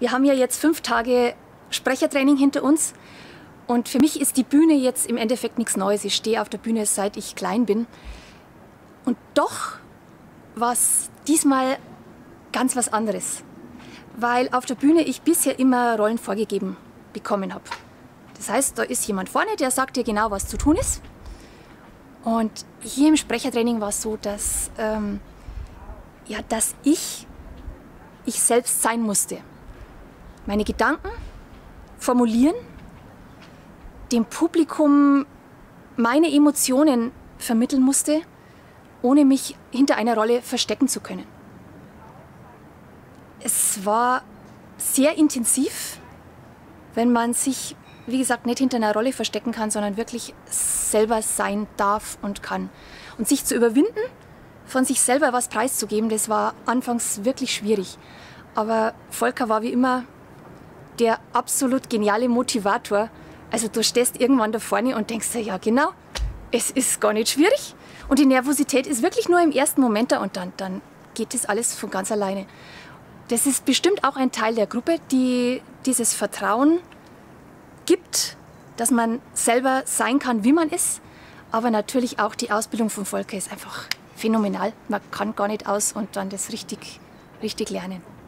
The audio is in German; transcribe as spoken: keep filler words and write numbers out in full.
Wir haben ja jetzt fünf Tage Sprechertraining hinter uns und für mich ist die Bühne jetzt im Endeffekt nichts Neues. Ich stehe auf der Bühne, seit ich klein bin. Und doch war es diesmal ganz was anderes, weil auf der Bühne ich bisher immer Rollen vorgegeben bekommen habe. Das heißt, da ist jemand vorne, der sagt dir genau, was zu tun ist. Und hier im Sprechertraining war es so, dass, ähm, ja, dass ich ich selbst sein musste. Meine Gedanken formulieren, dem Publikum meine Emotionen vermitteln musste, ohne mich hinter einer Rolle verstecken zu können. Es war sehr intensiv, wenn man sich, wie gesagt, nicht hinter einer Rolle verstecken kann, sondern wirklich selber sein darf und kann. Und sich zu überwinden, von sich selber was preiszugeben, das war anfangs wirklich schwierig. Aber Volker war wie immer der absolut geniale Motivator. Also du stehst irgendwann da vorne und denkst dir, ja genau, es ist gar nicht schwierig. Und die Nervosität ist wirklich nur im ersten Moment da und dann, dann geht das alles von ganz alleine. Das ist bestimmt auch ein Teil der Gruppe, die dieses Vertrauen gibt, dass man selber sein kann, wie man ist. Aber natürlich auch die Ausbildung von Volker ist einfach phänomenal. Man kann gar nicht aus und dann das richtig, richtig lernen.